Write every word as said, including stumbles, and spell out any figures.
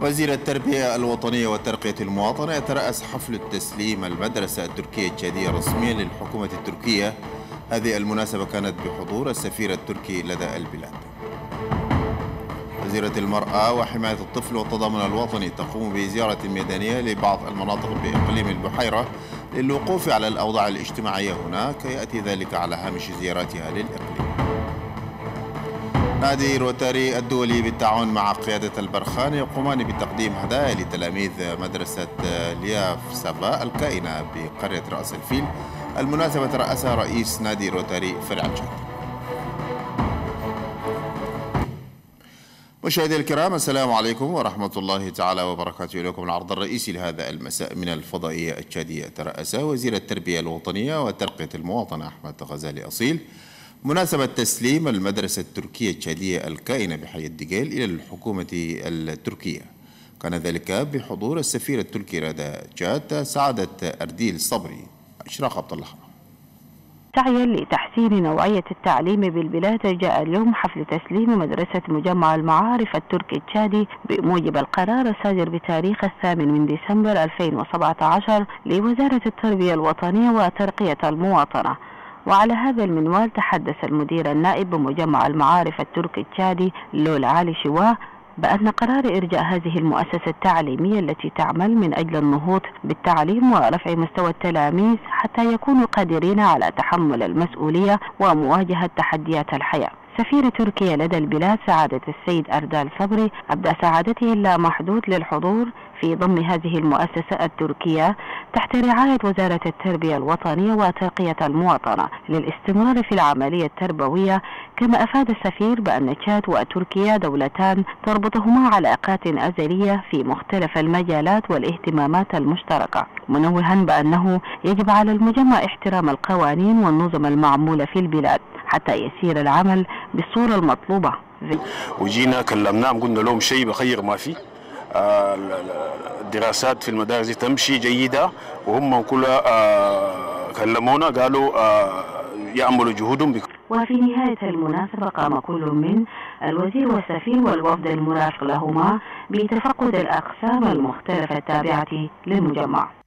وزير التربية الوطنية وترقية المواطنة يترأس حفل التسليم المدرسة التركية التشادية رسميا للحكومة التركية. هذه المناسبة كانت بحضور السفير التركي لدى البلاد. وزيرة المرأة وحماية الطفل والتضامن الوطني تقوم بزيارة ميدانية لبعض المناطق بإقليم البحيرة للوقوف على الأوضاع الاجتماعية هناك، يأتي ذلك على هامش زياراتها للإقليم. نادي روتاري الدولي بالتعاون مع قيادة البرخان يقومان بتقديم هدايا لتلاميذ مدرسة لياف سافا الكائنة بقرية رأس الفيل. المناسبة ترأسها رئيس نادي روتاري فرع تشاد. مشاهدي الكرام، السلام عليكم ورحمة الله تعالى وبركاته. إليكم العرض الرئيسي لهذا المساء من الفضائية التشادية. ترأس وزير التربية الوطنية وترقية المواطنة أحمد غزالي أصيل مناسبة تسليم المدرسة التركية التشادية الكائنة بحي الدقيل إلى الحكومة التركية. كان ذلك بحضور السفير التركي لدى تشاد سعادة أرديل صبري. إشراق عبد الله. سعيا لتحسين نوعية التعليم بالبلاد، جاء اليوم حفل تسليم مدرسة مجمع المعارف التركي التشادي بموجب القرار الصادر بتاريخ الثامن من ديسمبر ألفين وسبعة عشر لوزارة التربية الوطنية وترقية المواطنة. وعلى هذا المنوال تحدث المدير النائب بمجمع المعارف التركي التشادي لول علي شواه بأن قرار إرجاء هذه المؤسسة التعليمية التي تعمل من أجل النهوض بالتعليم ورفع مستوى التلاميذ حتى يكونوا قادرين على تحمل المسؤولية ومواجهة تحديات الحياة. سفير تركيا لدى البلاد سعادة السيد أردال صبري أبدى سعادته اللامحدود للحضور في ضم هذه المؤسسة التركية تحت رعاية وزارة التربية الوطنية وترقية المواطنة للاستمرار في العملية التربوية. كما أفاد السفير بأن تشاد وتركيا دولتان تربطهما علاقات أزلية في مختلف المجالات والاهتمامات المشتركة، منوها بأنه يجب على المجمع احترام القوانين والنظم المعمولة في البلاد حتى يسير العمل بالصورة المطلوبة. وجينا كلمناهم قلنا لهم شيء بخير ما في، الدراسات في المدارس تمشي جيدة، وهم كلها كلمونا قالوا يعملوا جهودهم. وفي نهاية المناسبة قام كل من الوزير والسفير والوفد المرافق لهما بتفقد الأقسام المختلفة التابعة للمجمع.